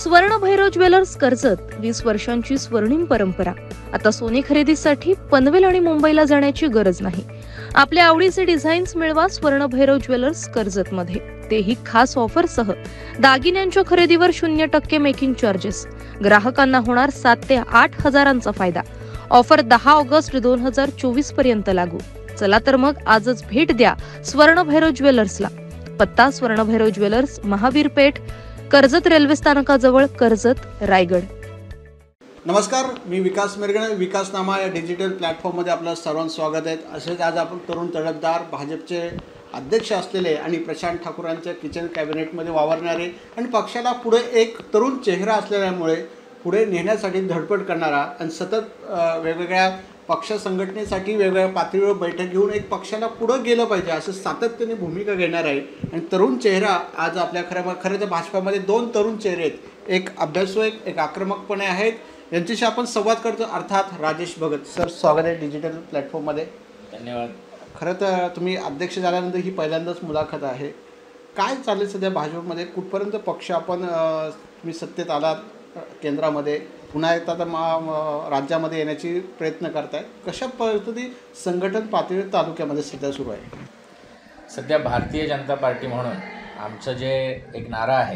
स्वर्ण भैरव ज्वेलर्स कर्जत 20 वर्षांची स्वर्णिम परंपरा। आता सोने खरेदीसाठी पनवेल आणि मुंबईला जाण्याची गरज नाही। आपल्या आवडीचे डिझाईन्स मिळवा स्वर्ण भैरव ज्वेलर्स कर्जत मध्ये, तेही खास ऑफर सह। दागिन्यांच्या खरेदीवर 0% मेकिंग चार्जेस। ग्राहकांना होणार 7 ते 8 हजारांचा फायदा। ऑफर 10 ऑगस्ट 2024 पर्यंत लागू। चला तर मग आजच भेट द्या स्वर्ण भैरव ज्वेलर्सला। पत्ता स्वर्ण भैरव ज्वेलर्स, महावीर पेठ, कर्जत रेल्वे स्थानकाजवळ, कर्जत, रायगड। नमस्कार, मी विकास मिरगणे। विकासनामा या डिजिटल प्लॅटफॉर्ममध्ये आपलं सर्वांचं स्वागत आहे। असेच आज आपण तरुण तडफदार भाजपचे अध्यक्ष असलेले आणि प्रशांत ठाकूरांच्या किचन कॅबिनेटमध्ये वावरणारे आणि पक्षाला पुढे एक तरुण चेहरा असल्यामुळे पुढे नेण्यासाठी धडपड करणारा आणि सतत वेगवेगळ्या पक्ष संघटनेसाठी वेगवेगळ्या पातळीवर बैठक घेऊन एक पक्षाला पुढे गेलं पाहिजे असं सातत्याने भूमिका घेणार आहे। आणि तरुण चेहरा आज आपल्या खरं तर भाजपामध्ये 2 तरुण चेहरे आहेत, एक अभ्यासू एक आक्रमकपणे आहेत। यांच्याशी आपण संवाद करतो, अर्थात राजेश भगत सर। स्वागत आहे डिजिटल प्लॅटफॉर्ममध्ये। धन्यवाद। खरं तर तुम्ही अध्यक्ष झाल्यानंतर ही पहिल्यांदाच मुलाखत आहे। काय चालेल सध्या भाजपमध्ये, कुठपर्यंत पक्ष आपण तुम्ही सत्तेत आलात, केंद्रामध्ये पुन्हा एकदा तर राज्यामध्ये येण्याची प्रयत्न करताय, कशा पद्धती संघटन पातळीवर तालुक्यामध्ये सध्या सुरू आहे? सध्या भारतीय जनता पार्टी म्हणून आमचं जे एक नारा आहे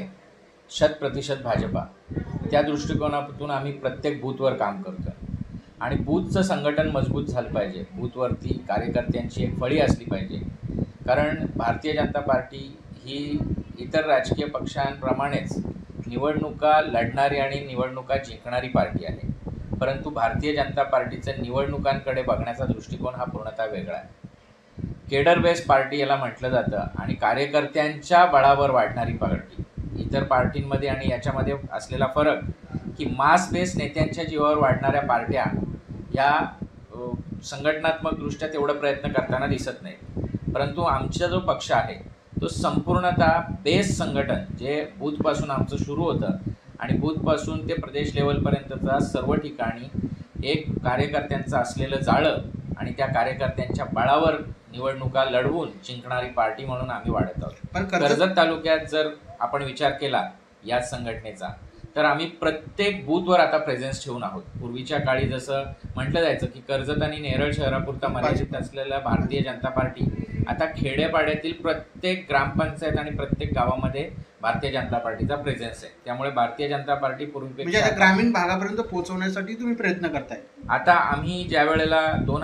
100% भाजपा, त्या दृष्टिकोनातून आम्ही प्रत्येक बूथवर काम करतो आणि बूथचं संघटन मजबूत झालं पाहिजे। बूथवरती कार्यकर्त्यांची एक फळी असली पाहिजे, कारण भारतीय जनता पार्टी ही इतर राजकीय पक्षांप्रमाणेच निवडणुका लढणारी आणि निवडणुका जिंकणारी पार्टी आहे। परंतु भारतीय जनता पार्टीचं निवडणुकांकडे बघण्याचा दृष्टिकोन हा पूर्णतः वेगळा आहे। केडर बेस पार्टी याला म्हटलं जातं आणि कार्यकर्त्यांच्या बळावर वाढणारी पार्टी। इतर पार्टींमध्ये आणि याच्यामध्ये असलेला फरक की मास बेस नेत्यांच्या जीवावर वाढणाऱ्या पार्ट्या या संघटनात्मक दृष्ट्या तेवढा प्रयत्न करताना दिसत नाही। परंतु आमचा जो पक्ष आहे तो संपूर्णतः बेस संघटन, जे बूथपासून आमचं सुरू होतं आणि बूथपासून ते प्रदेश लेवलपर्यंतचा सर्व ठिकाणी एक कार्यकर्त्यांचं असलेलं जाळं आणि त्या कार्यकर्त्यांच्या बळावर निवडणुका लढवून जिंकणारी पार्टी म्हणून आम्ही वाढत आहोत। पण कर्जत तालुक्यात जर आपण विचार केला या संघटनेचा, तर आम्ही प्रत्येक बूथवर आता प्रेझेन्स ठेवून आहोत। पूर्वीच्या काळी जसं म्हटलं जायचं की कर्जत आणि नेरळ शहरापुरता मर्यादित असलेल्या भारतीय जनता पार्टी आता खेड्यापाड्यातील प्रत्येक ग्रामपंचायत आणि प्रत्येक गावामध्ये भारतीय जनता पार्टीचा प्रेझेन्स आहे। त्यामुळे भारतीय जनता पार्टी पूर्वीपेक्षा ग्रामीण भागापर्यंत पोहोचवण्यासाठी तुम्ही प्रयत्न करताय। आता आम्ही ज्या वेळेला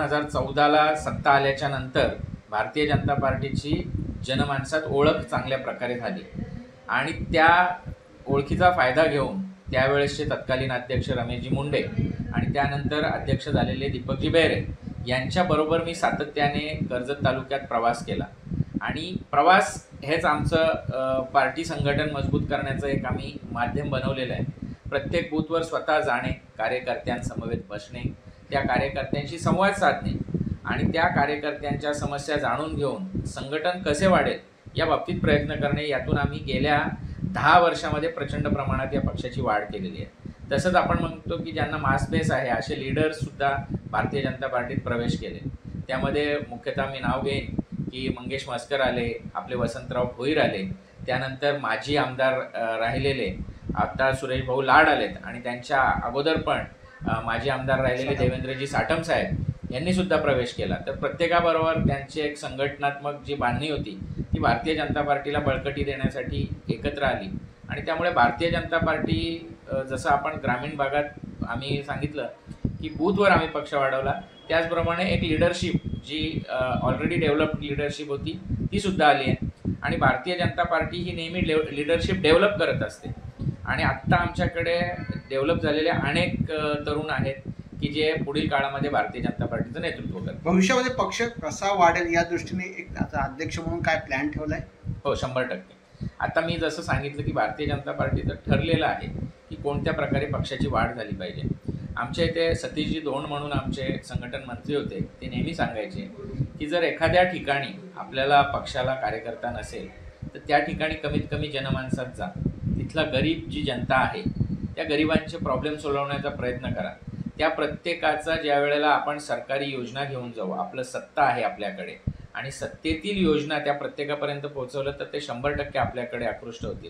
2014ला सत्ता आल्याच्या नंतर भारतीय जनता पार्टीची जनमानसात ओळख चांगल्या प्रकारे झाली आणि त्या ओळखीचा फायदा घेऊन त्यावेळेसचे तत्कालीन अध्यक्ष रमेशजी मुंडे आणि त्यानंतर अध्यक्ष झालेले दीपकजी बेहरे यांच्याबरोबर मी सातत्याने कर्जत तालुक्यात प्रवास केला आणि प्रवास हेच आमचं पार्टी संघटन मजबूत करण्याचं एक आम्ही माध्यम बनवलेलं आहे। प्रत्येक बूथवर स्वतः जाणे, कार्यकर्त्यांसमवेत बसणे, त्या कार्यकर्त्यांशी संवाद साधणे आणि त्या कार्यकर्त्यांच्या समस्या जाणून घेऊन संघटन कसे वाढेल या बाबतीत प्रयत्न करणे, यातून आम्ही गेल्या 10 वर्षामध्ये प्रचंड प्रमाणात या पक्षाची वाढ केलेली आहे। तसंच आपण म्हणतो की ज्यांना मास बेस आहे असे लीडर्ससुद्धा भारतीय जनता पार्टीत प्रवेश केले। त्यामध्ये मुख्यतः मी नाव घेईन की मंगेश मस्कर आले, आपले वसंतराव भोईर आले, त्यानंतर माजी आमदार राहिलेले आता सुरेश भाऊ लाड आलेत आणि त्यांच्या अगोदर पण माजी आमदार राहिलेले देवेंद्रजी साठम साहेब यांनी सुद्धा प्रवेश केला। तर प्रत्येकाबरोबर त्यांची एक संघटनात्मक जी बांधणी होती ती भारतीय जनता पार्टीला बळकटी देण्यासाठी एकत्र आली आणि त्यामुळे भारतीय जनता पार्टी जसं आपण ग्रामीण भागात आम्ही सांगितलं की बूथवर आम्ही पक्ष वाढवला, त्याचप्रमाणे एक लिडरशिप जी ऑलरेडी डेव्हलप्ड लिडरशिप होती ती सुद्धा आली आहे आणि भारतीय जनता पार्टी ही नेहमी लिडरशिप डेव्हलप करत असते आणि आत्ता आमच्याकडे डेव्हलप झालेले अनेक तरुण आहेत की जे पुढील काळामध्ये भारतीय जनता पार्टीचं नेतृत्व करतात। भविष्यामध्ये पक्ष कसा वाढेल या दृष्टीने एक आता अध्यक्ष म्हणून काय प्लॅन ठेवलाय? हो, 100%। आता मी जसं सांगितलं की भारतीय जनता पार्टीचं ठरलेलं आहे की कोणत्या प्रकारे पक्षाची वाढ झाली पाहिजे। आमच्या इथे सतीशजी दोंड म्हणून आमचे संघटन मंत्री होते, ते नेहमी सांगायचे की जर एखाद्या ठिकाणी आपल्याला पक्षाला कार्यकर्ता नसेल तर त्या ठिकाणी कमीत कमी जनमानसात जा, तिथला गरीब जी जनता आहे त्या गरिबांचे प्रॉब्लेम सोडवण्याचा प्रयत्न करा। त्या प्रत्येकाचा ज्या वेळेला आपण सरकारी योजना घेऊन जाऊ, आपलं सत्ता आहे आपल्याकडे आणि सत्तेतील योजना त्या प्रत्येकापर्यंत पोहोचवलं तर ते 100% आपल्याकडे आकृष्ट होतील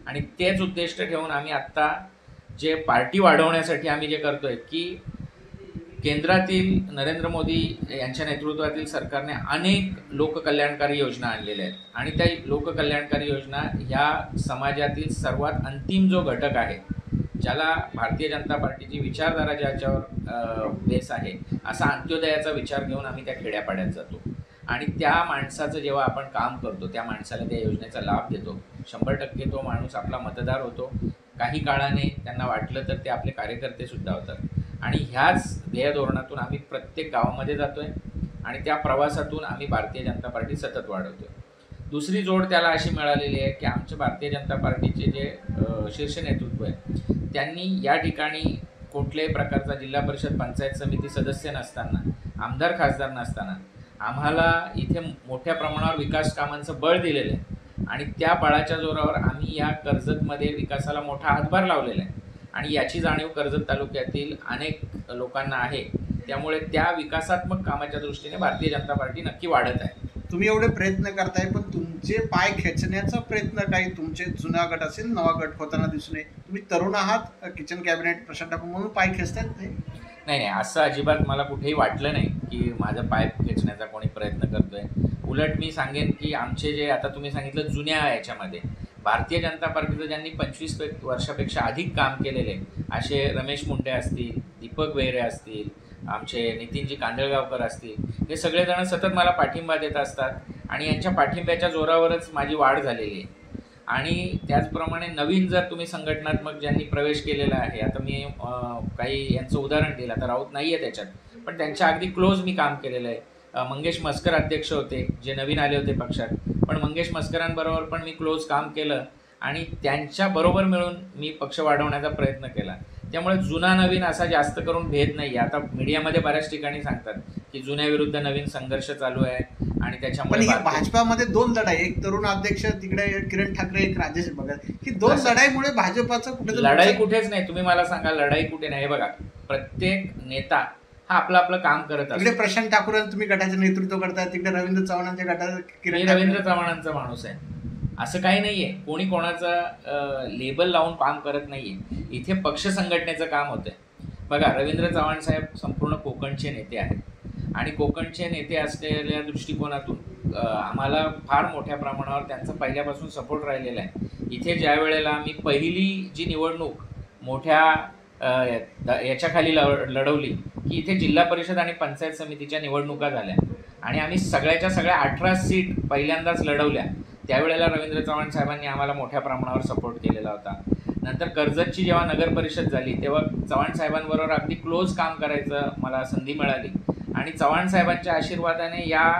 आणि तेच उद्दिष्ट ठेवून आम्ही आत्ता जे पार्टी वाढवण्यासाठी आम्ही जे करतोय की केंद्रातील नरेंद्र मोदी यांच्या नेतृत्वातील सरकारने अनेक लोककल्याणकारी योजना आणलेल्या आहेत आणि त्या लोककल्याणकारी योजना ह्या समाजातील सर्वात अंतिम जो घटक आहे, ज्याला भारतीय जनता पार्टीची विचारधारा ज्याच्यावर बेस आहे, असा अंत्योदयाचा विचार घेऊन आम्ही त्या खेड्यापाड्यात जातो आणि त्या माणसाचं जेव्हा आपण काम करतो त्या माणसाला त्या योजनेचा लाभ देतो. 100% तो माणूस आपला मतदार होतो. काही काळाने त्यांना वाटलं तर ते आपले कार्यकर्ते सुद्धा होतात आणि ह्याच ध्येय धोरणातून आम्ही प्रत्येक गावामध्ये जातोय आणि त्या प्रवासातून आम्ही भारतीय जनता पार्टी सतत वाढवतोय. दुसरी जोड त्याला अशी मिळालेली आहे की आमचे भारतीय जनता पार्टीचे जे शीर्ष नेतृत्व आहे त्यांनी या ठिकाणी कुठल्याही प्रकारचा जिल्हा परिषद पंचायत समिती सदस्य नसताना, आमदार खासदार नसताना आम्हाला इथे मोठ्या प्रमाणावर विकास कामांचं बळ दिलेलं आहे आणि त्या बळाच्या जोरावर आम्ही या कर्जतमध्ये विकासाला मोठा हातभार लावलेला आहे आणि याची जाणीव कर्जत तालुक्यातील अनेक लोकांना आहे. त्यामुळे त्या विकासात्मक कामाच्या दृष्टीने भारतीय जनता पार्टी नक्की वाढत आहे. तुम्ही एवढे प्रयत्न करताय, पण तुमचे पाय खेचण्याचा प्रयत्न काही तुमचे जुना गट असेल नवा गट होताना दिसून नये. तुम्ही तरुण आहात, किचन कॅबिनेट प्रशांत ठाकूर म्हणून पाय खेचतायत ते? नाही, असं अजिबात मला कुठेही वाटलं नाही की माझं पाय खेचण्याचा कोणी प्रयत्न करतोय. उलट मी सांगेन की आमचे जे आता तुम्ही सांगितलं जुन्या याच्यामध्ये भारतीय जनता पार्टीचं ज्यांनी 25 वर्षापेक्षा अधिक काम केलेले असे रमेश मुंडे असतील, दीपक वेहरे असतील, आमचे नितीनजी कांदळगावकर असतील, हे सगळेजण सतत मला पाठिंबा देत असतात आणि यांच्या पाठिंब्याच्या जोरावरच माझी वाढ झालेली आहे. आणि त्याचप्रमाणे नवीन जर तुम्ही संघटनात्मक ज्यांनी प्रवेश केलेला आहे, आता मी काही यांचं उदाहरण दिलं, आता राऊत नाही आहे त्याच्यात, पण त्यांच्या अगदी क्लोज मी काम केलेलं आहे. मंगेश मस्कर अध्यक्ष होते जे नवीन आले होते पक्षात, पण मंगेश मस्करांबरोबर पण मी क्लोज काम केलं आणि त्यांच्याबरोबर मिळून मी पक्ष वाढवण्याचा प्रयत्न केला. त्यामुळे जुना नवीन असा जास्त करून भेद नाही आहे. आता मीडियामध्ये बऱ्याच ठिकाणी सांगतात की जुन्या विरुद्ध नवीन संघर्ष चालू आहे आणि त्याच्यामुळे भाजपामध्ये दोन लढाई, एक तरुण अध्यक्ष तिकडे किरण ठाकरे, एक राजेश भगत, ही दोन लढाईमुळे भाजपाचं कुठे लढाई कुठेच नाही. तुम्ही मला सांगा लढाई कुठे नाही. बघा, प्रत्येक नेता हा आपलं आपलं काम करत असतो. तिकडे प्रशांत ठाकूर तुम्ही गटाचं नेतृत्व करताय, तिकडे रवींद्र चव्हाणांच्या गटात किरण रवींद्र चव्हाणांचा माणूस आहे. असं काही नाहीये, कोणी कोणाचा लेबल लावून काम करत नाहीये. इथे पक्ष संघटनेचं काम होतंय. बघा, रवींद्र चव्हाण साहेब संपूर्ण कोकणचे नेते आहेत आणि कोकणचे नेते असलेल्या दृष्टिकोनातून आम्हाला फार मोठ्या प्रमाणावर त्यांचा पहिल्यापासून सपोर्ट राहिलेला आहे. इथे ज्या वेळेला आम्ही पहिली जी निवडणूक मोठ्या याच्याखाली लढवली की इथे जिल्हा परिषद आणि पंचायत समितीच्या निवडणुका झाल्या आणि आम्ही सगळ्याच्या सगळ्या 18 सीट पहिल्यांदाच लढवल्या. त्यावेळेला रवींद्र चव्हाण साहेबांनी आम्हाला मोठ्या प्रमाणावर सपोर्ट केलेला होता. नंतर कर्जतची जेव्हा नगर परिषद झाली तेव्हा चव्हाण साहेबांबरोबर अगदी क्लोज काम करायचं मला संधी मिळाली आणि चव्हाण साहेबांच्या आशीर्वादाने या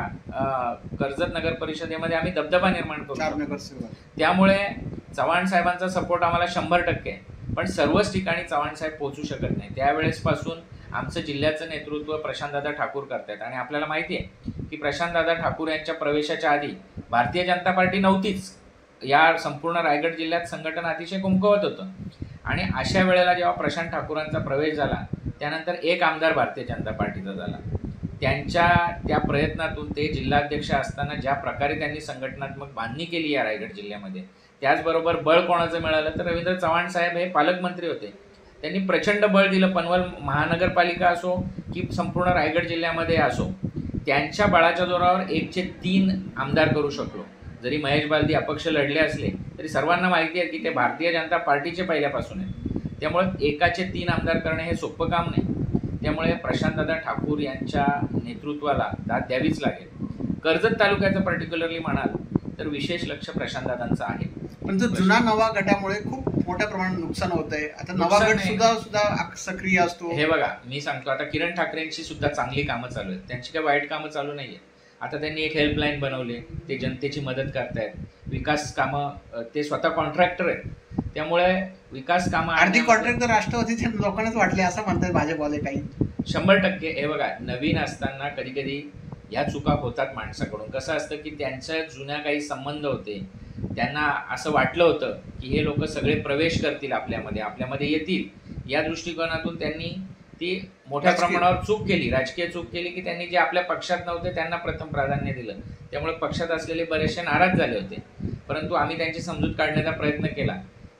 कर्जत नगर परिषदेमध्ये आम्ही दबदबा निर्माण करू. त्यामुळे चव्हाण साहेबांचा सपोर्ट आम्हाला 100% आहे. पण सर्वच ठिकाणी चव्हाण साहेब पोहोचू शकत नाही. त्यावेळेसपासून आमचं जिल्ह्याचं नेतृत्व प्रशांतदादा ठाकूर करतायत आणि आपल्याला माहिती आहे की प्रशांतदादा ठाकूर यांच्या प्रवेशाच्या आधी भारतीय जनता पार्टी नव्हतीच. या संपूर्ण रायगड जिल्ह्यात संघटन अतिशय कमकुवत होतं आणि अशा वेळेला जेव्हा प्रशांत ठाकूरांचा प्रवेश झाला त्यानंतर एक आमदार भारतीय जनता पार्टीचा झाला. त्यांच्या त्या प्रयत्नातून ते जिल्हाध्यक्ष असताना ज्या प्रकारे त्यांनी संघटनात्मक बांधणी केली या रायगड जिल्ह्यामध्ये, त्याचबरोबर बळ कोणाचं मिळालं तर रवींद्र चव्हाण साहेब हे पालकमंत्री होते. त्यांनी प्रचंड बळ दिलं. पनवेल महानगरपालिका असो की संपूर्ण रायगड जिल्ह्यामध्ये असो, त्यांच्या बळाच्या जोरावर 1/3 आमदार करू शकलो. जरी महेश बालदी अपक्ष लढले असले तरी सर्वांना माहिती आहे की ते भारतीय जनता पार्टीचे पहिल्यापासून आहे. त्यामुळे 1/3 आमदार करणे हे सोपं काम नाही. त्यामुळे प्रशांतदादा ठाकूर यांच्या नेतृत्वाला दाद द्यावीच लागेल. कर्जत तालुक्याचं पर्टिक्युलरली म्हणाल तर विशेष लक्ष प्रशांतदादांचं आहे. पण जुना नवा गटामुळे खूप मोठ्या प्रमाणात नुकसान होत आहे. आता नवा गट सुद्धा सक्रिय असतो. हे बघा, मी सांगतो, आता किरण ठाकरेंची सुद्धा चांगली कामं चालू आहेत. त्यांची काही वाईट कामं चालू नाहीये. आता त्यांनी एक हेल्पलाईन बनवले, ते जनतेची मदत करतायत. विकास कामं, ते स्वतः कॉन्ट्रॅक्टर आहेत. त्यामुळे विकास कामं अर्धी कॉन्ट्रॅक्टर राष्ट्रवादीच्या लोकांनाच वाटले असं म्हणतात भाजपवाले काही. 100%. हे बघा, नवीन असताना कधी कधी या चुका होतात माणसाकडून. कसं असतं की त्यांच्या जुन्या काही संबंध होते, त्यांना असं वाटलं होतं की हे लोक सगळे प्रवेश करतील आपल्यामध्ये येतील. या दृष्टिकोनातून त्यांनी ती मोठ्या प्रमाणावर चूक केली, राजकीय चूक केली की त्यांनी जे आपल्या पक्षात नव्हते त्यांना प्रथम प्राधान्य दिलं. त्यामुळे पक्षात असलेले बरेचसे नाराज झाले होते. परंतु आम्ही त्यांची समजूत काढण्याचा प्रयत्न केला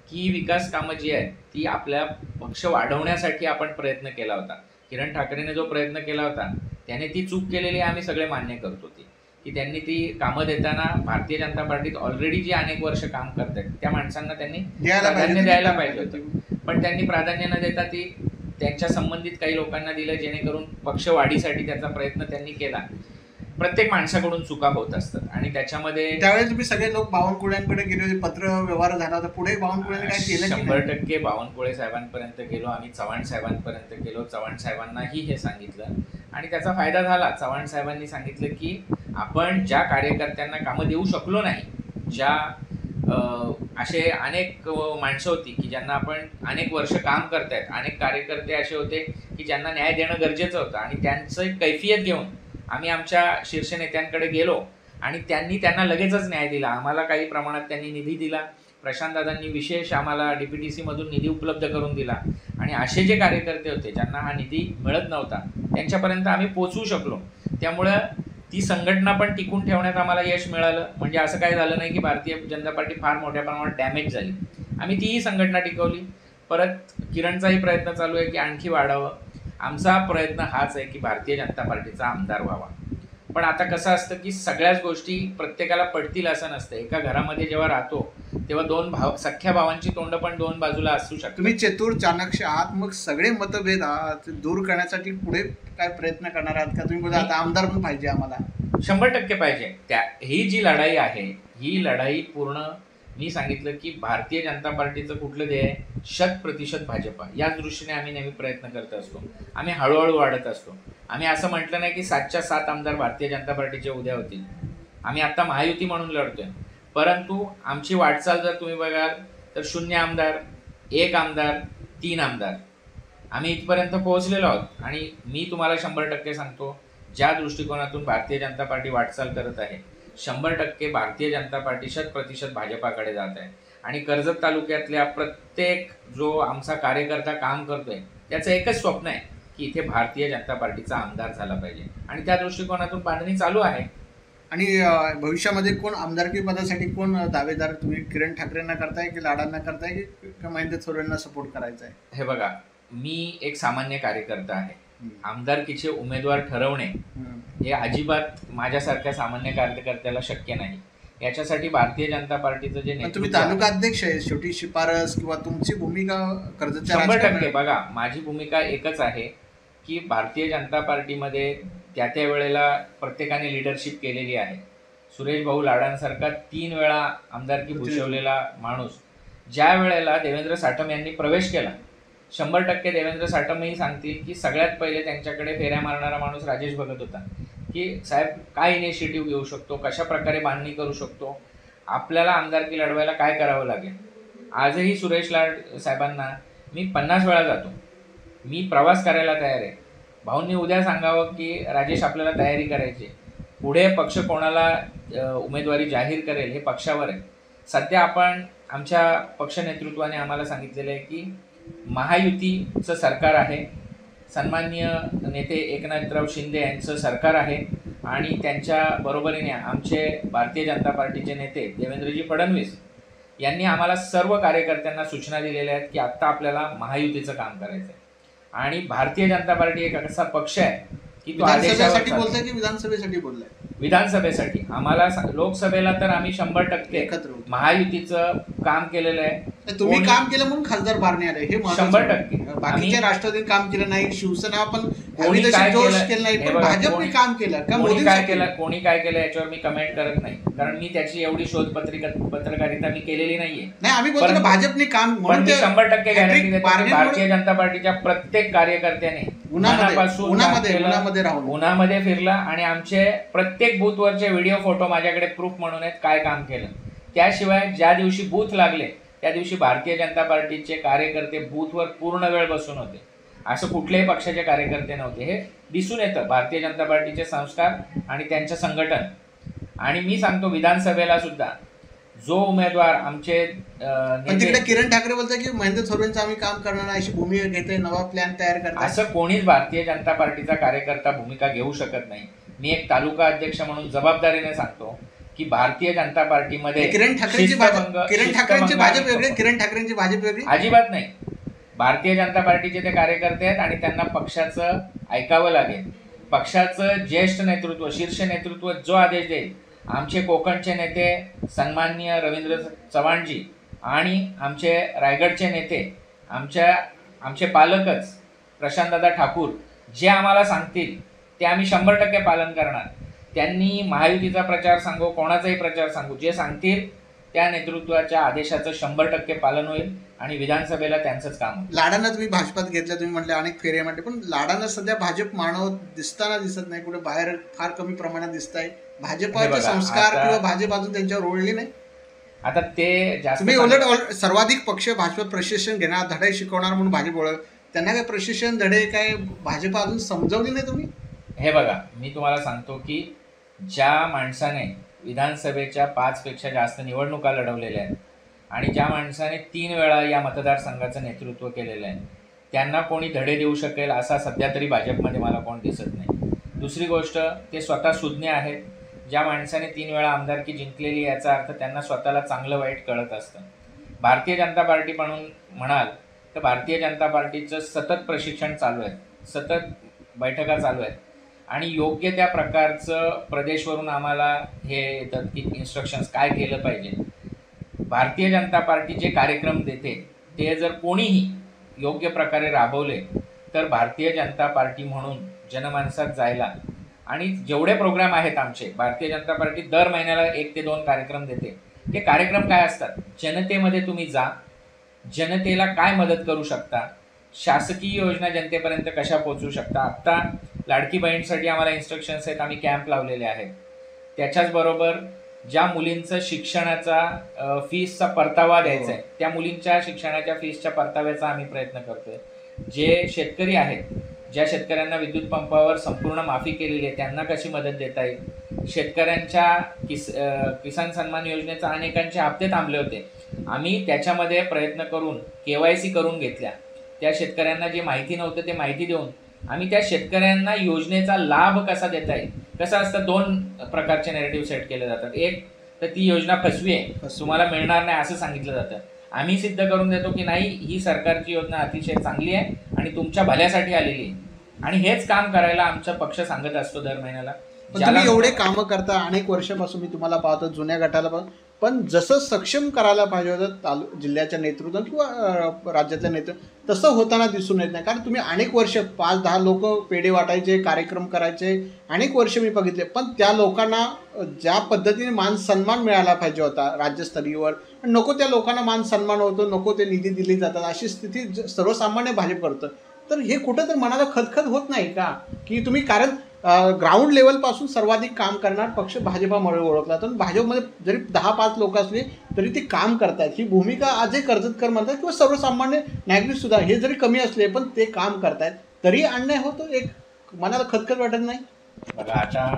ही विकास कामं जी आहेत ती आपल्या पक्ष वाढवण्यासाठी आपण प्रयत्न केला होता. किरण ठाकरेने जो प्रयत्न केला होता त्याने ती चूक केलेली आम्ही सगळे मान्य करतो की त्यांनी ती कामं देताना भारतीय जनता पार्टीत ऑलरेडी जी अनेक वर्ष काम करतात त्या माणसांना त्यांनी प्राधान्य द्यायला पाहिजे होतं. पण त्यांनी प्राधान्य न देता ती त्यांच्या संबंधित काही लोकांना दिलं, जेणेकरून पक्ष वाढीसाठी त्याचा प्रयत्न त्यांनी केला. प्रत्येक माणसाकडून चुका होत असतात आणि त्याच्यामध्ये त्यावेळेस तुम्ही सगळे लोक बावनकुळ्यांकडे गेले होते, पत्र व्यवहार झाला होता. पुढे बावनकुळ्यांनी काय केलं? 100% बावनकुळे साहेबांपर्यंत गेलो आम्ही, चव्हाण साहेबांपर्यंत गेलो. चव्हाण साहेबांनाही हे सांगितलं आणि त्याचा फायदा झाला. चव्हाण साहेबांनी सांगितलं की आपण ज्या कार्यकर्त्यांना कामं देऊ शकलो नाही, ज्या असे अनेक माणसं होती की ज्यांना आपण अनेक वर्ष काम करतायत, अनेक कार्यकर्ते असे होते की ज्यांना न्याय देणं गरजेचं होतं आणि त्यांचं कैफियत घेऊन आम्ही आमच्या शीर्ष नेत्यांकडे गेलो आणि त्यांनी त्यांना लगेचच न्याय दिला. आम्हाला काही प्रमाणात त्यांनी निधी दिला. प्रशांतदादांनी विशेष आम्हाला DPTC मधून निधी उपलब्ध करून दिला आणि असे जे कार्यकर्ते होते ज्यांना हा निधी मिळत नव्हता त्यांच्यापर्यंत आम्ही पोहोचू शकलो. त्यामुळं ती संघटना पण टिकून ठेवण्यात आम्हाला यश मिळालं. म्हणजे असं काही झालं नाही की भारतीय जनता पार्टी फार मोठ्या प्रमाणात डॅमेज झाली. आम्ही तीही संघटना टिकवली. परत किरणचाही प्रयत्न चालू आहे की आणखी वाढावं. आमचा प्रयत्न हाच आहे की भारतीय जनता पार्टीचा आमदार व्हावा. पण आता कसं असतं की सगळ्याच गोष्टी प्रत्येकाला पडतील असं नसतं. एका घरामध्ये जेव्हा राहतो तेव्हा सख्ख्या भावांची तोंड पण दोन बाजूला असू शकतात. तुम्ही चतुर चाणक्य आहात, मग सगळे मतभेद दूर करण्यासाठी पुढे काय प्रयत्न करणार आहात का? तुम्ही बोला आता आमदार पण पाहिजे आम्हाला. 100% पाहिजे. ही जी लढाई आहे ही लढाई पूर्ण मी सांगितलं की भारतीय जनता पार्टीचं कुठलं ध्येय आहे? 100% भाजपा. याच दृष्टीने आम्ही नेहमी प्रयत्न करत असतो. आम्ही हळूहळू वाढत असतो. आम्ही असं म्हटलं नाही की 7च्या 7 आमदार भारतीय जनता पार्टीचे उद्या होतील. आम्ही आता महायुती म्हणून लढतोय. परंतु आमची वाटचाल जर तुम्ही बघाल तर 0 आमदार, 1 आमदार, 3 आमदार आम्ही इथपर्यंत पोहोचलेलो आहोत. आणि मी तुम्हाला 100% सांगतो, ज्या दृष्टिकोनातून भारतीय जनता पार्टी वाटचाल करत आहे 100% भारतीय जनता पार्टी 100% भाजपाकडे जात आहे. आणि कर्जत तालुक्यातल्या प्रत्येक जो आमचा कार्यकर्ता काम करतोय त्याचं एकच स्वप्न आहे की इथे भारतीय जनता पार्टीचा आमदार झाला पाहिजे आणि त्या दृष्टिकोनातून बांधणी चालू आहे. आणि भविष्यामध्ये कोण आमदारकी पदासाठी कोण दावेदार? तुम्ही किरण ठाकरेंना करताय की लाडांना करताय की महेंद्र थोरांना सपोर्ट करायचा आहे? हे बघा, मी एक सामान्य कार्यकर्ता आहे. आमदारकीचे उमेदवार ठरवणे हे अजिबात माझ्यासारख्या सामान्य कार्यकर्त्याला शक्य नाही. याच्यासाठी भारतीय जनता पार्टीचं जे तुम्ही तालुका अध्यक्ष आहे, शेवटी शिफारस किंवा तुमची भूमिका कर्जतच्या 100% बघा, माझी भूमिका एकच आहे की भारतीय जनता पार्टीमध्ये त्या वेळेला प्रत्येकाने लिडरशिप केलेली आहे. सुरेश भाऊ लाडांसारखा 3 वेळा आमदारकी भूषवलेला माणूस ज्या वेळेला देवेंद्र साठम यांनी प्रवेश केला 100% देवेंद्र साठमही सांगतील की सगळ्यात पहिले त्यांच्याकडे फेऱ्या मारणारा माणूस राजेश भगत होता की साहेब काय इनिशिएटिव्ह घेऊ शकतो, कशा प्रकारे बांधणी करू शकतो, आपल्याला आमदारकी लढवायला काय करावं लागेल. आजही सुरेश लाड साहेबांना मी 50 वेळा जातो. मी प्रवास करायला तयार आहे. भाऊंनी उद्या सांगावं की राजेश आपल्याला तयारी करायची, पुढे पक्ष कोणाला उमेदवारी जाहीर करेल हे पक्षावर आहे. सध्या आपण आमच्या पक्ष नेतृत्वाने आम्हाला सांगितलेलं आहे की महायुतीचं सरकार आहे, सन्माननीय नेते एकनाथराव शिंदे यांचं सरकार आहे आणि त्यांच्या बरोबरीने आमचे भारतीय जनता पार्टीचे नेते देवेंद्रजी फडणवीस यांनी आम्हाला सर्व कार्यकर्त्यांना सूचना दिलेल्या आहेत की आत्ता आपल्याला महायुतीचं काम करायचं आहे. आणि भारतीय जनता पार्टी एक असा पक्ष आहे की तो आदेशासाठी बोलतोय की विधानसभेसाठी बोललाय? विधानसभेसाठी. आम्हाला लोकसभेला तर आम्ही 100% महायुतीचं काम केलेलं आहे. तुम्ही काम केलं म्हणून खासदार बारणे आले हे 100%. बाकीच्या राष्ट्रवादी काम केलं नाही, शिवसेना पण कोणी काय केलं नाही, पण भाजपने काम केलं का? कोणी काय केलं याच्यावर मी कमेंट करत नाही, कारण मी त्याची एवढी शोध पत्रकारिता मी केलेली नाहीये. नाही, आम्ही बोलतो भाजपने काम म्हणून 100% गॅरंटी देतो की भारतीय जनता पार्टीच्या प्रत्येक कार्यकर्त्याने उन्हामध्ये फिरला आणि आमचे प्रत्येक बूथवरचे व्हिडिओ फोटो माझ्याकडे प्रूफ म्हणून आहेत काय काम केलं. त्याशिवाय ज्या दिवशी बूथ लागले त्या दिवशी भारतीय जनता पार्टीचे कार्यकर्ते बूथवर पूर्ण वेळ बसून होते. असं कुठल्याही पक्षाचे कार्यकर्ते नव्हते. हे दिसून येतं भारतीय जनता पार्टीचे संस्कार आणि त्यांचं संघटन. आणि मी सांगतो विधानसभेला सुद्धा जो उमेदवार आमचे तिकडे किरण ठाकरे बोलतात की महेंद्र थोरांचं आम्ही काम करणार अशी भूमिका घेते, नवा प्लॅन तयार करतात. असं कोणीच भारतीय जनता पार्टीचा कार्यकर्ता भूमिका घेऊ शकत नाही. मी एक तालुका अध्यक्ष म्हणून जबाबदारीने सांगतो की भारतीय जनता पार्टीमध्ये किरण ठाकरेंची भाजप वेगळी, किरण ठाकरेंची भाजप वेगळी अजिबात नाही. भारतीय जनता पार्टीचे ते कार्यकर्ते आहेत आणि त्यांना पक्षाचं ऐकावं लागेल. पक्षाचं ज्येष्ठ नेतृत्व, शीर्ष नेतृत्व जो आदेश देईल, आमचे कोकणचे नेते सन्माननीय रवींद्र चव्हाणजी आणि आमचे रायगडचे नेते, आमचे पालकच प्रशांतदादा ठाकूर जे आम्हाला सांगतील ते आम्ही 100% पालन करणार. त्यांनी महायुतीचा प्रचार सांगू, कोणाचाही प्रचार सांगू, जे सांगतील त्या नेतृत्वाच्या आदेशाचं 100% पालन होईल आणि विधानसभेला त्यांचंच काम होईल. लाडांना तुम्ही भाजपात घेतलं, तुम्ही म्हटले अनेक फेरे म्हटले, पण लाडांना सध्या भाजप मानव दिसताना दिसत नाही, कुठे बाहेर फार कमी प्रमाणात दिसत आहे. भाजपाचे संस्कार किंवा भाजप अजून त्यांच्यावर ओढले नाही. आता ते जास्त तुम्ही उलट सर्वाधिक पक्ष भाजपात प्रशिक्षण घेणार, धडे शिकवणार म्हणून भाजप ओळख, त्यांना काय प्रशिक्षण धडे काय भाजप अजून समजवली नाही तुम्ही? हे बघा, मी तुम्हाला सांगतो की ज्या माणसाने विधानसभेच्या 5 पेक्षा जास्त निवडणुका लढवलेल्या आहेत आणि ज्या माणसाने 3 वेळा या मतदारसंघाचं नेतृत्व केलेलं आहे, त्यांना कोणी धडे देऊ शकेल असा सध्या तरी भाजपमध्ये मला कोण दिसत नाही. दुसरी गोष्ट, ते स्वतः सुज्ञ आहेत. ज्या माणसाने 3 वेळा आमदारकी जिंकलेली याचा अर्थ त्यांना स्वतःला चांगलं वाईट कळत असतं. भारतीय जनता पार्टी म्हणून म्हणाल तर भारतीय जनता पार्टीचं सतत प्रशिक्षण चालू आहे, सतत बैठका चालू आहेत आणि योग्य त्या प्रकारचं प्रदेशवरून आम्हाला हे येतात की इन्स्ट्रक्शन्स काय केलं पाहिजे. भारतीय जनता पार्टी जे कार्यक्रम देते ते जर कोणीही योग्य प्रकारे राबवले तर भारतीय जनता पार्टी म्हणून जनमानसात जायला, आणि जेवढे प्रोग्राम आहेत आमचे, भारतीय जनता पार्टी दर महिन्याला 1 ते 2 कार्यक्रम देते. ते कार्यक्रम काय असतात? जनतेमध्ये तुम्ही जा, जनतेला काय मदत करू शकता, शासकीय योजना जनतेपर्यंत कशा पोहोचवू शकता. आत्ता लाडकी बहीणसाठी आम्हाला इन्स्ट्रक्शन्स आहेत, आम्ही कॅम्प लावलेले आहेत. त्याच्याचबरोबर ज्या मुलींचं शिक्षणाचा फीसचा परतावा द्यायचा आहे, त्या मुलींच्या शिक्षणाच्या फीसच्या परताव्याचा आम्ही प्रयत्न करतोय. जे शेतकरी आहेत, ज्या शेतकऱ्यांना विद्युत पंपावर संपूर्ण माफी केलेली आहे, त्यांना कशी मदत देता येईल. शेतकऱ्यांच्या किसान सन्मान योजनेचा अनेकांचे हप्ते थांबले होते, आम्ही त्याच्यामध्ये प्रयत्न करून KYC करून घेतल्या. त्या शेतकऱ्यांना जे माहिती नव्हतं ते माहिती देऊन आम्ही त्या शेतकऱ्यांना योजनेचा लाभ कसा देता येईल. कसं असतं, 2 प्रकारचे नॅरेटिव्ह सेट केले जातात. एक तर ती योजना फसवी आहे, तुम्हाला मिळणार नाही असं सांगितलं जातं. आम्ही सिद्ध करून देतो की नाही, ही सरकारची योजना अतिशय चांगली आहे आणि तुमच्या भल्यासाठी आलेली आहे. आणि हेच काम करायला आमचा पक्ष सांगत असतो दर महिन्याला. तुम्ही एवढे कामं करता, अनेक वर्षापासून मी तुम्हाला पाहतो, जुन्या गटाला पण जसं सक्षम करायला पाहिजे होतं जिल्ह्याच्या नेतृत्व किंवा राज्यातल्या नेतृत्व, तसं होताना दिसून येत नाही. कारण तुम्ही अनेक वर्ष 5-10 लोक पेढे वाटायचे, कार्यक्रम करायचे, अनेक वर्ष मी बघितले, पण त्या लोकांना ज्या पद्धतीने मान सन्मान मिळाला पाहिजे होता राज्यस्तरीयवर, नको त्या लोकांना मान सन्मान होतो, नको ते निधी दिली जातात, अशी स्थिती सर्वसामान्य भाजप करतं. तर हे कुठं तर मनाला खदखद होत नाही का की तुम्ही, कारण ग्राउंड लेवलपासून सर्वाधिक काम करणार पक्ष भाजपामुळे ओळखला, तर भाजपमध्ये जरी 10-5 लोक असले तरी ते काम करतात. ही भूमिका आजही कर्जतकर म्हणतात किंवा सर्वसामान्य नागरिक सुद्धा, हे जरी कमी असले पण ते काम करतायत, तरी अन्याय होतो, एक मनाला खदखद वाटत नाही? बघा, आता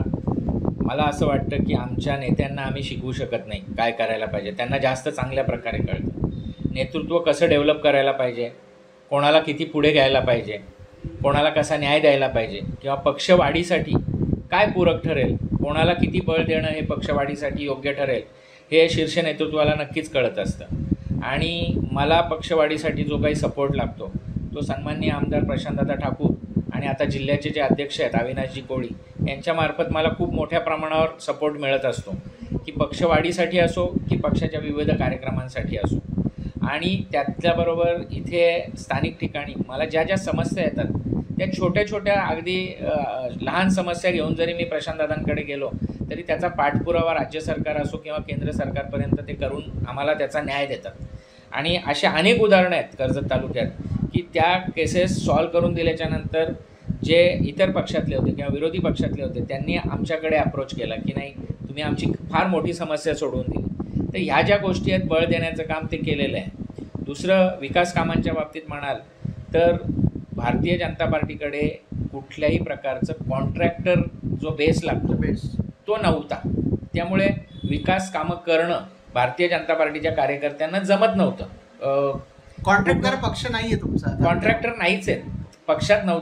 मला असं वाटतं की आमच्या नेत्यांना आम्ही शिकवू शकत नाही काय करायला पाहिजे. त्यांना जास्त चांगल्या प्रकारे कळतं नेतृत्व कसं डेव्हलप करायला पाहिजे, कोणाला किती पुढे घ्यायला पाहिजे, कोणाला कसा न्याय द्यायला पाहिजे, किंवा पक्षवाढीसाठी काय पूरक ठरेल, कोणाला किती बळ देणं हे पक्षवाढीसाठी योग्य ठरेल, हे शीर्ष नेतृत्वाला नक्कीच कळत असतं. आणि मला पक्षवाढीसाठी जो काही सपोर्ट लागतो तो सन्माननीय आमदार प्रशांतदादा ठाकूर आणि आता जिल्ह्याचे जे अध्यक्ष आहेत अविनाशजी कोळी यांच्यामार्फत मला खूप मोठ्या प्रमाणावर सपोर्ट मिळत असतो, की पक्षवाढीसाठी असो की पक्षाच्या विविध कार्यक्रमांसाठी असो. आणि त्याच्याबरोबर इथे स्थानिक ठिकाणी मला ज्या ज्या समस्या येतात त्या छोट्या छोट्या अगदी लहान समस्या घेऊन जरी मी प्रशांतदादांकडे गेलो तरी त्याचा पाठपुरावा राज्य सरकार असो किंवा केंद्र सरकारपर्यंत ते करून आम्हाला त्याचा न्याय देतात. आणि असे अनेक उदाहरणं आहेत कर्जत तालुक्यात की त्या केसेस सॉल्व्ह करून दिल्याच्यानंतर जे इतर पक्षातले होते किंवा विरोधी पक्षातले होते त्यांनी आमच्याकडे अप्रोच केला की नाही, तुम्ही आमची फार मोठी समस्या सोडवून दिली. तर ह्या ज्या गोष्टी आहेत, बळ देण्याचं काम ते केलेलं आहे. दुसरं, विकास कामांच्या बाबतीत म्हणाल तर भारतीय जनता पार्टीकडे कुठल्याही प्रकारचं कॉन्ट्रॅक्टर जो बेस लागतो तो नव्हता. त्यामुळे विकास कामं करणं भारतीय जनता पार्टीच्या कार्यकर्त्यांना जमत नव्हतं. कॉन्ट्रॅक्टर पक्ष नाही आहे तुमचा, कॉन्ट्रॅक्टर नाहीच आहेत, पक्षात नव्हते.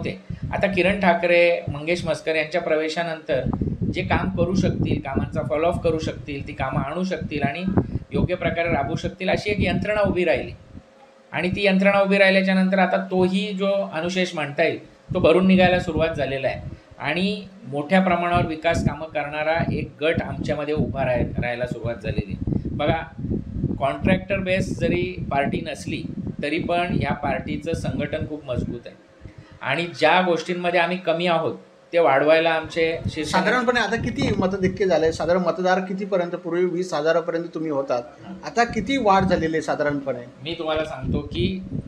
आता किरण ठाकरे, मंगेश मस्कर यांच्या प्रवेशानंतर जे काम करू शकतील, कामांचा फॉलोअप करू शकतील, ती कामं आणू शकतील आणि योग्य प्रकारे राबवू शकतील अशी एक यंत्रणा उभी राहिली. आणि ती यंत्रणा उभी राहिल्याच्या नंतर आता तोही जो अनुशेष म्हणता येईल तो भरून निघायला सुरुवात झालेला आहे आणि मोठ्या प्रमाणावर विकास कामं करणारा एक गट आमच्यामध्ये उभा राहायला सुरुवात झालेली आहे. बघा, कॉन्ट्रॅक्टर बेस जरी पार्टी नसली तरी पण या पार्टीचं संघटन खूप मजबूत आहे आणि ज्या गोष्टींमध्ये आम्ही कमी आहोत ते वाढवायला आमचे साधारणपणे आता किती मतधिक्य झाले? साधारण मतदार कितीपर्यंत? पूर्वी 20,000पर्यंत तुम्ही होतात, आता किती वाढ झालेली आहे साधारणपणे? मी तुम्हाला सांगतो की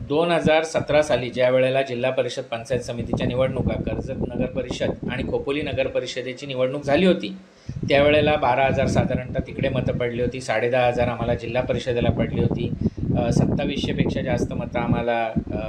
2017 साली ज्या वेळेला जिल्हा परिषद पंचायत समितीच्या निवडणुका, कर्जत नगर परिषद आणि खोपोली नगर परिषदेची निवडणूक झाली होती, त्यावेळेला 12,000 साधारणतः तिकडे मतं पडली होती, 10,500 आम्हाला जिल्हा परिषदेला पडली होती, 2700पेक्षा जास्त मतं आम्हाला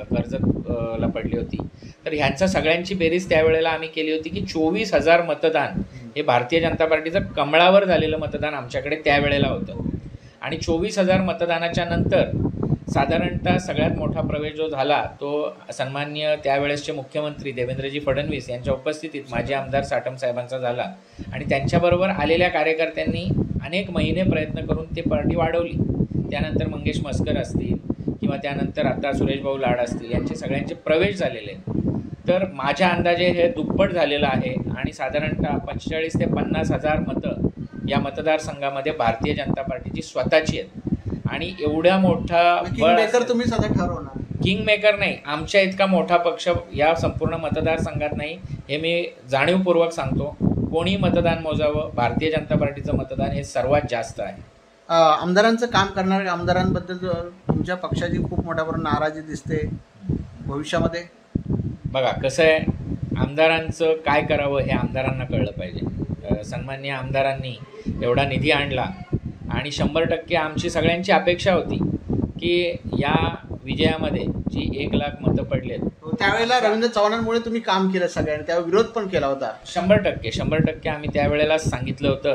कर्जतला पडली होती. तर ह्यांचा सगळ्यांची बेरीज त्यावेळेला आम्ही केली होती की 24,000 मतदान हे भारतीय जनता पार्टीचं कमळावर झालेलं मतदान आमच्याकडे त्यावेळेला होतं. आणि 24,000 मतदानाच्या नंतर साधारणतः सगळ्यात मोठा प्रवेश जो झाला तो सन्माननीय त्यावेळेसचे मुख्यमंत्री देवेंद्रजी फडणवीस यांच्या उपस्थितीत माजी आमदार साटम साहेबांचा झाला आणि त्यांच्याबरोबर आलेल्या कार्यकर्त्यांनी अनेक महिने प्रयत्न करून ते पार्टी वाढवली. त्यानंतर मंगेश मस्कर असतील किंवा त्यानंतर आता सुरेशभाऊ लाड असतील, यांचे सगळ्यांचे प्रवेश झालेले आहेत. तर माझ्या अंदाजे हे दुप्पट झालेलं आहे आणि साधारणतः 45,000 ते 50,000 मतं या मतदारसंघामध्ये भारतीय जनता पार्टीची स्वतःची आहेत. आणि एवढ्या मोठा मेकर तुम्ही सध्या ठरवणार? किंग मेकर नाही, आमच्या इतका मोठा पक्ष या संपूर्ण मतदारसंघात नाही, हे मी जाणीवपूर्वक सांगतो. कोणी मतदान मोजावं, भारतीय जनता पार्टीचं मतदान हे सर्वात जास्त आहे. आमदारांचं काम करणाऱ्या आमदारांबद्दल तुमच्या पक्षाची खूप मोठ्या प्रमाणात नाराजी दिसते भविष्यामध्ये. बघा कसं आहे, आमदारांचं काय करावं हे आमदारांना कळलं पाहिजे. सन्माननीय आमदारांनी एवढा निधी आणला आणि 100% आमची सगळ्यांची अपेक्षा होती की या विजयामध्ये जी 1,00,000 मतं पडलेत, त्यावेळेला रवींद्र चव्हाणांमुळे तुम्ही काम केलं सगळ्यांनी, त्यावर विरोध पण केला होता. 100% आम्ही त्यावेळेलाच सांगितलं होतं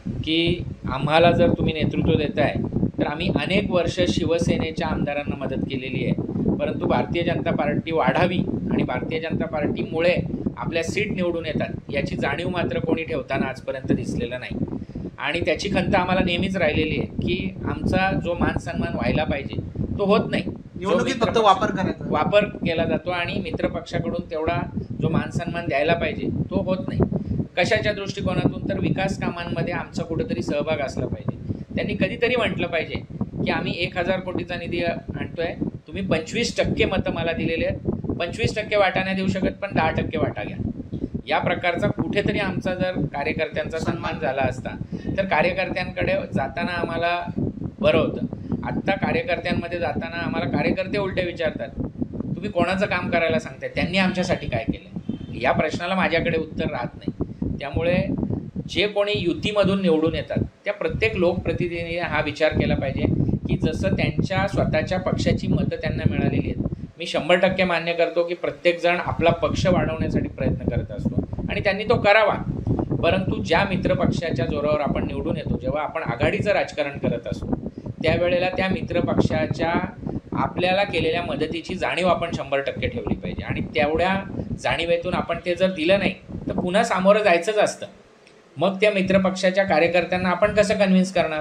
की आम्हाला जर तुम्ही नेतृत्व देताय तर आम्ही अनेक वर्ष शिवसेनेच्या आमदारांना मदत केलेली आहे, परंतु भारतीय जनता पार्टी वाढावी आणि भारतीय जनता पार्टीमुळे आपल्या सीट निवडून येतात याची जाणीव मात्र कोणी ठेवताना आजपर्यंत दिसलेलं नाही. आणि त्याची खंत आम्हाला नेहमीच राहिलेली आहे की आमचा जो मान सन्मान व्हायला पाहिजे तो होत नाही. निवडणुकीत फक्त वापर केला जातो आणि मित्रपक्षाकडून तेवढा जो मान सन्मान द्यायला पाहिजे तो होत नाही. कशाच्या दृष्टिकोनातून? तर विकास कामांमध्ये आमचा कुठेतरी सहभाग असला पाहिजे. त्यांनी कधीतरी म्हटलं पाहिजे की आम्ही 1,000 कोटीचा निधी आणतोय, तुम्ही 25% मतं मला दिलेले आहेत, 25% वाटा नाही देऊ शकत पण 10% वाटा घ्या. या प्रकारचा कुठेतरी आमचा जर कार्यकर्त्यांचा सन्मान झाला असता तर कार्यकर्त्यांकडे जाताना आम्हाला बरं होतं. आत्ता कार्यकर्त्यांमध्ये जाताना आम्हाला कार्यकर्ते उलटे विचारतात, तुम्ही कोणाचं काम करायला सांगताय, त्यांनी आमच्यासाठी काय केलं? या प्रश्नाला माझ्याकडे उत्तर राहत नाही. त्यामुळे जे कोणी युतीमधून निवडून येतात त्या प्रत्येक लोकप्रतिनिधीने हा विचार केला पाहिजे की जसं त्यांच्या स्वतःच्या पक्षाची मतं त्यांना मिळालेली आहेत. मी 100% मान्य करतो की प्रत्येकजण आपला पक्ष वाढवण्यासाठी प्रयत्न करत असतो आणि त्यांनी तो करावा, परंतु ज्या मित्रपक्षाच्या जोरावर आपण निवडून येतो, जेव्हा आपण आघाडीचं राजकारण करत असतो त्यावेळेला त्या मित्रपक्षाच्या आपल्याला केलेल्या मदतीची जाणीव आपण 100% ठेवली पाहिजे. आणि तेवढ्या जाणीवेतून आपण ते जर दिलं नाही तर पुन्हा सामोरं जायचंच असतं. मग त्या मित्रपक्षाच्या कार्यकर्त्यांना आपण कसं कन्व्हिन्स करणार?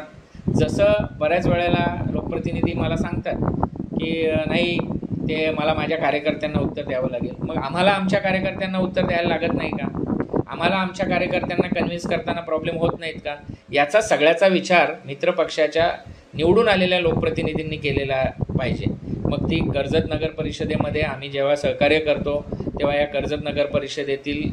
जसं बऱ्याच वेळेला लोकप्रतिनिधी मला सांगतात की नाही, ते मला माझ्या कार्यकर्त्यांना उत्तर द्यावं लागेल. मग आम्हाला आमच्या कार्यकर्त्यांना उत्तर द्यायला लागत नाही का? आम्हाला आमच्या कार्यकर्त्यांना कन्व्हिन्स करताना प्रॉब्लेम होत नाहीत का? याचा सगळ्याचा विचार मित्रपक्षाच्या निवडून आलेल्या लोकप्रतिनिधींनी केलेला पाहिजे. मग ती कर्जत नगर परिषदेमध्ये आम्ही जेव्हा सहकार्य करतो तेव्हा या कर्जत नगर परिषदेतील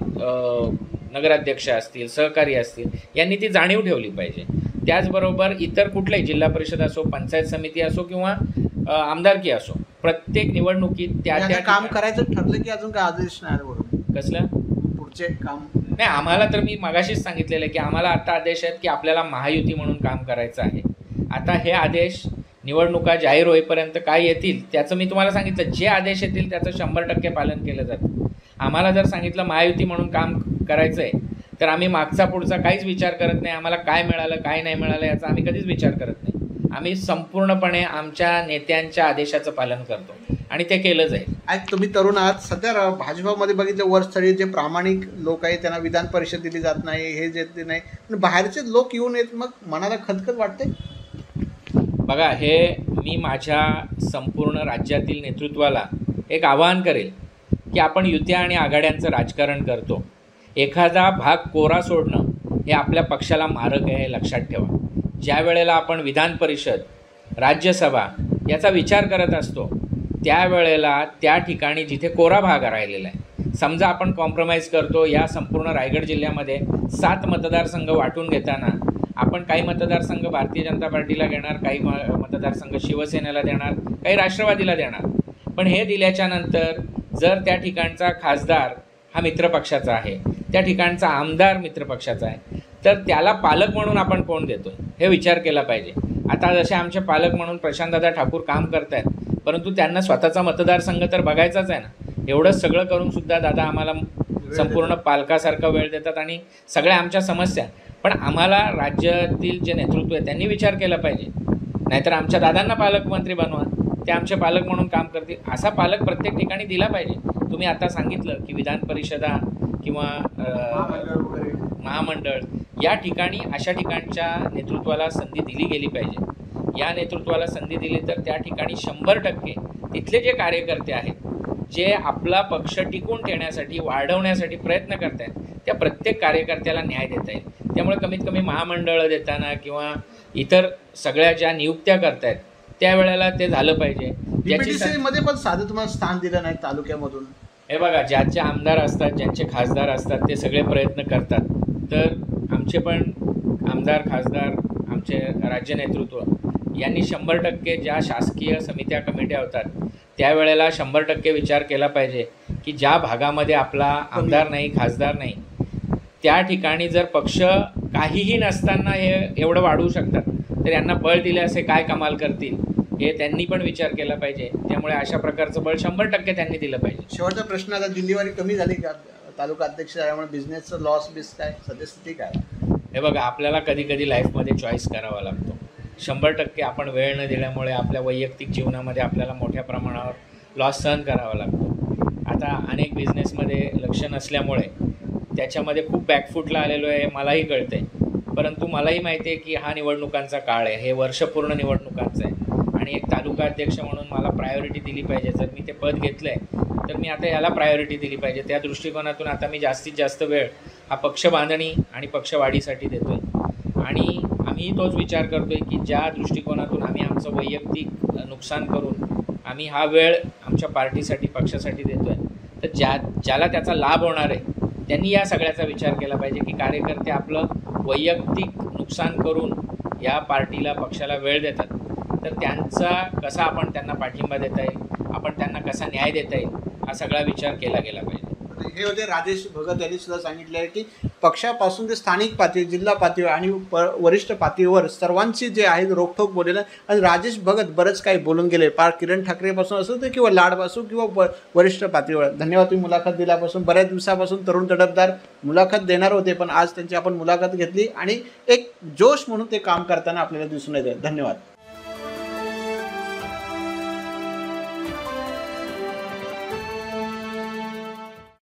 नगराध्यक्ष असतील, सहकारी असतील, यांनी ती जाणीव ठेवली पाहिजे. त्याचबरोबर इतर कुठल्याही जिल्हा परिषद असो, पंचायत समिती असो किंवा आमदारकी असो, प्रत्येक निवडणुकीत त्या काम करायचं ठरलं की अजून काय आदेश नाही बरोबर कसलं पुढचे काम नाही. आम्हाला तर मी मगाशीच सांगितलेलं आहे की आम्हाला आता आदेश आहेत की आपल्याला महायुती म्हणून काम करायचं आहे. आता हे आदेश निवडणुका जाहीर होईपर्यंत काय येतील त्याचं मी तुम्हाला सांगितलं. जे आदेश येतील त्याचं 100% पालन केलं जातं. आम्हाला जर सांगितलं महायुती म्हणून काम करायचं आहे तर आम्ही मागचा पुढचा काहीच विचार करत नाही. आम्हाला काय मिळालं काय नाही मिळालं याचा आम्ही कधीच विचार करत नाही. आम्ही संपूर्णपणे आमच्या नेत्यांच्या आदेशाचं पालन करतो आणि ते केलं जाईल. आज तुम्ही तरुण आहात, सध्या भाजपामध्ये बघितलं वरस्थळी जे प्रामाणिक लोक आहेत त्यांना विधान परिषद दिली जात नाही, हे देत नाही, पण बाहेरचे लोक येऊन येत, मग मनाला खदखद वाटते. बघा, हे मी माझ्या संपूर्ण राज्यातील नेतृत्वाला एक आवाहन करेल की आपण युत्या आणि आघाड्यांचं राजकारण करतो. एखादा भाग कोरा सोडणं हे आपल्या पक्षाला मारक आहे, हे लक्षात ठेवा. ज्या वेळेला आपण विधान परिषद, राज्यसभा याचा विचार करत असतो त्यावेळेला त्या ठिकाणी जिथे कोरा भाग राहिलेला आहे, समजा आपण कॉम्प्रोमाइज करतो, या संपूर्ण रायगड जिल्ह्यामध्ये 7 मतदारसंघ वाटून घेताना आपण काही मतदारसंघ भारतीय जनता पार्टीला घेणार, काही मतदारसंघ शिवसेनेला देणार, काही राष्ट्रवादीला देणार. पण हे दिल्याच्या नंतर जर त्या ठिकाणचा खासदार हा मित्रपक्षाचा आहे, त्या ठिकाणचा आमदार मित्रपक्षाचा आहे, तर त्याला पालक म्हणून आपण कोण देतो हे विचार केला पाहिजे. आता जसे आमचे पालक म्हणून प्रशांतदादा ठाकूर काम करत आहेत, परंतु त्यांना स्वतःचा मतदारसंघ तर बघायचाच आहे ना. एवढं सगळं करूनसुद्धा दादा आम्हाला संपूर्ण पालकासारखा वेळ देतात आणि सगळ्या आमच्या समस्या. पण आम्हाला राज्यातील जे नेतृत्व आहे त्यांनी विचार केला पाहिजे. नाहीतर आमच्या दादांना पालकमंत्री बनवा, ते आमचे पालक म्हणून काम करतील. असा पालक प्रत्येक ठिकाणी दिला पाहिजे. तुम्ही आता सांगितलं की विधान परिषदा किंवा महामंडळ या ठिकाणी अशा ठिकाणच्या नेतृत्वाला संधी दिली गेली पाहिजे. या नेतृत्वाला संधी दिली तर त्या ठिकाणी 100% तिथले जे कार्यकर्ते आहेत, जे आपला पक्ष टिकून ठेवण्यासाठी, वाढवण्यासाठी प्रयत्न करत आहेत, त्या प्रत्येक कार्यकर्त्याला न्याय देता येईल. त्यामुळे कमीत कमी महामंडळं देताना किंवा इतर सगळ्या ज्या नियुक्त्या करतायत त्यावेळेला ते झालं पाहिजे. मध्ये पण साधं तुम्हाला स्थान दिलं नाही तालुक्यामधून. हे बघा, ज्याचे आमदार असतात, ज्यांचे खासदार असतात, ते सगळे प्रयत्न करतात. तर आमचे पण आमदार, खासदार, आमचे राज्य नेतृत्व यांनी 100% ज्या शासकीय समित्या, कमिट्या होतात त्यावेळेला 100% विचार केला पाहिजे की ज्या भागामध्ये आपला आमदार नाही, खासदार नाही, त्या ठिकाणी जर पक्ष काहीही नसताना हे एवढं वाढवू शकतात, तर यांना बळ दिले असे काय कमाल करतील हे त्यांनी पण विचार केला पाहिजे. त्यामुळे अशा प्रकारचं बळ 100% त्यांनी दिलं पाहिजे. शेवटचा प्रश्न, आता दिल्लीवारी कमी झाली का तालुका अध्यक्ष त्यामुळे बिझनेसचं लॉस बिस काय सद्यस्थिती काय? हे बघा, आपल्याला कधी कधी लाईफमध्ये चॉईस करावा लागतो. 100% आपण वेळ न दिल्यामुळे आपल्या वैयक्तिक जीवनामध्ये आपल्याला मोठ्या प्रमाणावर लॉस सहन करावा लागतो. आता अनेक बिझनेसमध्ये लक्ष नसल्यामुळे त्याच्यामध्ये खूप बॅकफूटला आलेलो आहे, मलाही कळतं आहे. परंतु मलाही माहिती आहे की हा निवडणुकांचा काळ आहे, हे वर्ष पूर्ण निवडणुकांचं आहे आणि एक तालुका अध्यक्ष म्हणून मला प्रायोरिटी दिली पाहिजे. जर मी ते पद घेतलं आहे तर मी आता याला प्रायोरिटी दिली पाहिजे. त्या दृष्टिकोनातून आता मी जास्तीत जास्त वेळ हा पक्ष बांधणी आणि पक्षवाढीसाठी देतो आहे आणि आम्ही तोच विचार करतो आहे की ज्या दृष्टिकोनातून आम्ही आमचं वैयक्तिक नुकसान करून आम्ही हा वेळ आमच्या पार्टीसाठी, पक्षासाठी देतो आहे, तर ज्याला त्याचा लाभ होणार आहे त्यांनी या सगळ्याचा विचार केला पाहिजे की कार्यकर्ते आपलं वैयक्तिक नुकसान करून या पार्टीला, पक्षाला वेळ देतात, तर त्यांचा कसा आपण त्यांना पाठिंबा देता येईल, आपण त्यांना कसा न्याय देता येईल, हा सगळा विचार केला गेला पाहिजे. हे होते राजेश भगत यांनी सुद्धा सांगितले आहे की पक्षापासून ते स्थानिक पातळी, जिल्हा पातळी आणि वरिष्ठ पातळीवर सर्वांची जे आहे रोखोक बोललेलं. आणि राजेश भगत बरंच काही बोलून गेले, पार किरण ठाकरेपासून असो ते किंवा लाडपासून किंवा वरिष्ठ पातळीवर. धन्यवाद तुम्ही मुलाखत दिल्यापासून. बऱ्याच दिवसापासून तरुण तडफदार मुलाखत देणार होते, पण आज त्यांची आपण मुलाखत घेतली आणि एक जोश म्हणून ते काम करताना आपल्याला दिसून येते. धन्यवाद.